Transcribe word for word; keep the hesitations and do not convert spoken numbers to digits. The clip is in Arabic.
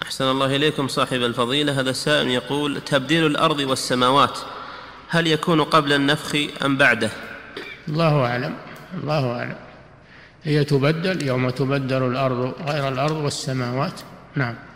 أحسن الله إليكم صاحب الفضيلة. هذا السائل يقول: تبديل الأرض والسماوات هل يكون قبل النفخ أم بعده؟ الله أعلم، الله أعلم. هي تبدل يوم تبدل الأرض غير الأرض والسماوات. نعم.